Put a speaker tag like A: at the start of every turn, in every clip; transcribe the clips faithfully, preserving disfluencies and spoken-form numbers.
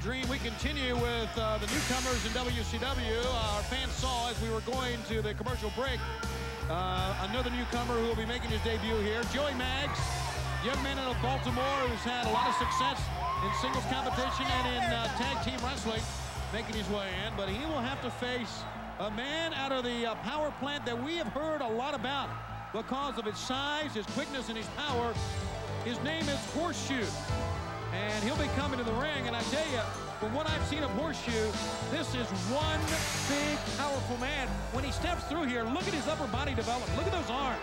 A: Dream. We continue with uh, the newcomers in W C W. Our fans saw as we were going to the commercial break uh, another newcomer who will be making his debut here, Joey Maggs, young man out of Baltimore who's had a lot of success in singles competition and in uh, tag team wrestling, making his way in. But he will have to face a man out of the uh, power plant that we have heard a lot about because of his size, his quickness, and his power. His name is Horseshoe. And he'll be coming to the ring, and I tell you, from what I've seen of Horseshoe, this is one big, powerful man. When he steps through here, look at his upper body development. Look at those arms.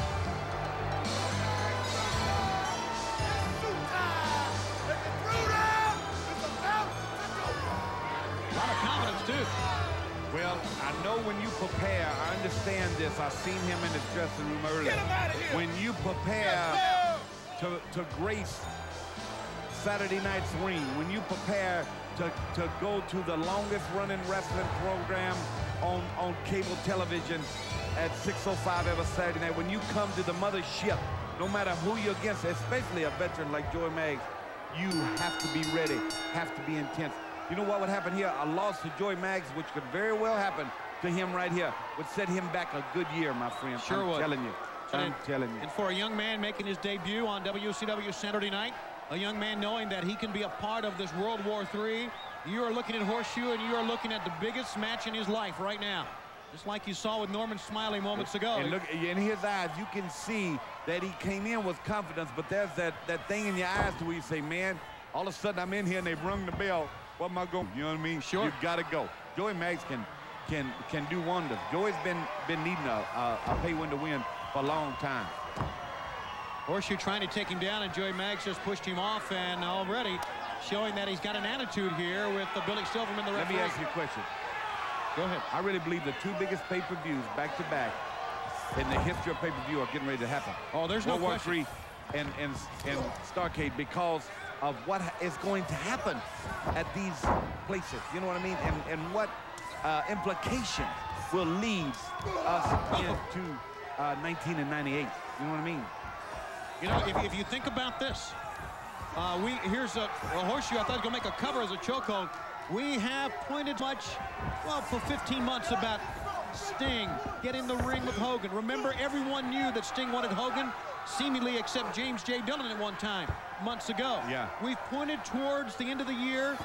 A: A lot of confidence, too.
B: Well, I know when you prepare, I understand this. I've seen him in his dressing room earlier.
C: Get him out of here.
B: When you prepare to, to grace Saturday night's ring, when you prepare to, to go to the longest running wrestling program on, on cable television at six oh five every Saturday night, when you come to the mothership, no matter who you're against, especially a veteran like Joey Maggs, you have to be ready, have to be intense. You know what would happen here? A loss to Joey Maggs, which could very well happen to him right here, would set him back a good year, my friend.
A: Sure
B: I'm
A: would.
B: telling you. I'm
A: and,
B: telling you.
A: And for a young man making his debut on W C W Saturday night, a young man knowing that he can be a part of this World War Three, you are looking at Horseshoe and you are looking at the biggest match in his life right now. Just like you saw with Norman Smiley moments ago.
B: And look, in his eyes, you can see that he came in with confidence, but there's that, that thing in your eyes to where you say, man, all of a sudden I'm in here and they've rung the bell. What am I going? You know what I mean?
A: Sure.
B: You've got to go. Joey Maggs can can can do wonders. Joey's been been needing a, a, a pay win to win for a long time.
A: Horseshoe trying to take him down, and Joey Maggs just pushed him off, and already showing that he's got an attitude here with the Billy Silverman, the referee.
B: Let me ask you a question.
A: Go ahead.
B: I really believe the two biggest pay-per-views back-to-back in the history of pay-per-view are getting ready to happen.
A: Oh, there's no
B: World War
A: question.
B: Three and, and, and Starrcade, because of what is going to happen at these places. You know what I mean? And, and what uh, implications will lead us into uh, nineteen ninety-eight. You know what I mean?
A: You know, if, if you think about this, uh, we here's a, a Horseshoe. I thought he was going to make a cover as a chokehold. We have pointed much, well, for fifteen months about Sting getting in the ring with Hogan. Remember, everyone knew that Sting wanted Hogan, seemingly except James J. Dillon at one time, months ago.
B: Yeah.
A: We've pointed towards the end of the year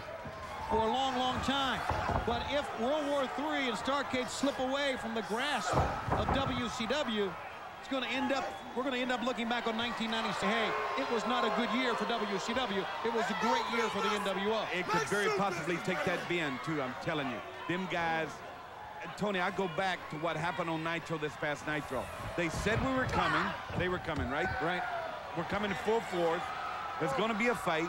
A: for a long, long time. But if World War Three and Starrcade slip away from the grasp of W C W, it's going to end up, we're going to end up looking back on nineteen ninety and say, hey, it was not a good year for W C W. It was a great year for the N W O.
B: It could very possibly take that bend, too, I'm telling you. Them guys, Tony, I go back to what happened on Nitro this past Nitro. They said we were coming. They were coming, right? Right. We're coming to full force. There's going to be a fight.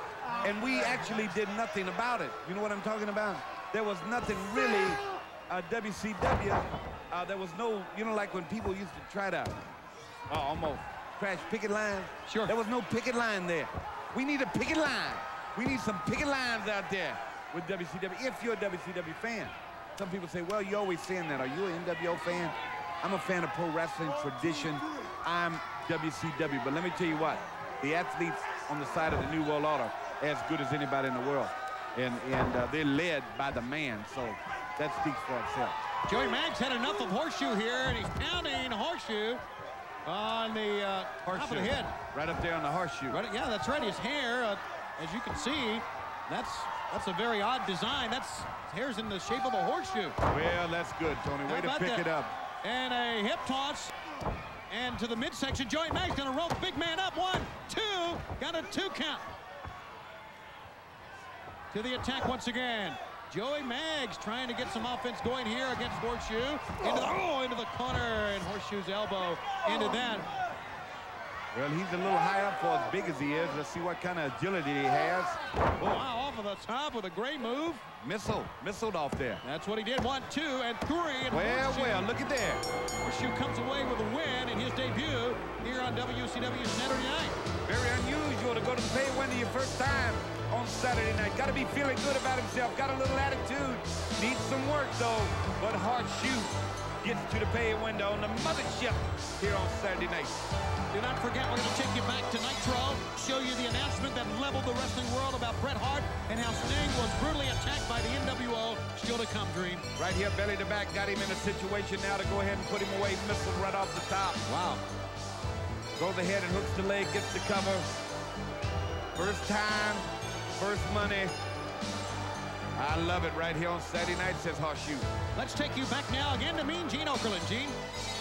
B: And we actually did nothing about it. You know what I'm talking about? There was nothing really, uh, W C W. Uh, there was no, you know, like when people used to try to uh, almost crash picket lines.
A: Sure.
B: There was no picket line there. We need a picket line. We need some picket lines out there with W C W, if you're a W C W fan. Some people say, well, you're always saying that. Are you an N W O fan? I'm a fan of pro wrestling tradition. I'm W C W. But let me tell you what, the athletes on the side of the New World Order are as good as anybody in the world. And, and uh, they're led by the man. So that speaks for itself.
A: Joey Maggs had enough of Horseshoe here, and he's pounding Horseshoe on the uh, top of the head.
B: Right up there on the horseshoe.
A: Right, yeah, that's right. His hair, uh, as you can see, that's that's a very odd design. That's his hair's in the shape of a horseshoe.
B: Well, that's good, Tony. Way to pick
A: that?
B: it up.
A: And a hip toss. And to the midsection, Joey Maggs gonna roll the big man up. One, two, got a two count. To the attack once again. Joey Maggs trying to get some offense going here against Horseshoe. Into the, oh, into the corner, and Horseshoe's elbow into that.
B: Well, he's a little high up for as big as he is. Let's see what kind of agility he has.
A: Oh, wow, off of the top with a great move.
B: Missile, missiled off there.
A: That's what he did. One, two, and three. And
B: Well,
A: Horseshoe,
B: well, look at there.
A: Horseshoe comes away with a win in his debut here on W C W Saturday night.
B: Very unusual to go to the pay window your first time on Saturday night. Got to be feeling good about himself. Got a little attitude. Needs some work, though. But Horseshoe gets to the pay window on the mothership here on Saturday night.
A: Do not forget, we're going to take you back to Nitro, show you the announcement that leveled the wrestling world about Bret Hart and how Sting was brutally attacked by the N W O. Still to come, Dream.
B: Right here, belly to back, got him in a situation now to go ahead and put him away. Missile right off the top.
A: Wow.
B: Goes ahead and hooks the leg, gets the cover. First time, first money. I love it right here on Saturday night, says Horseshoe.
A: Let's take you back now again to Mean Gene Okerlund. Gene?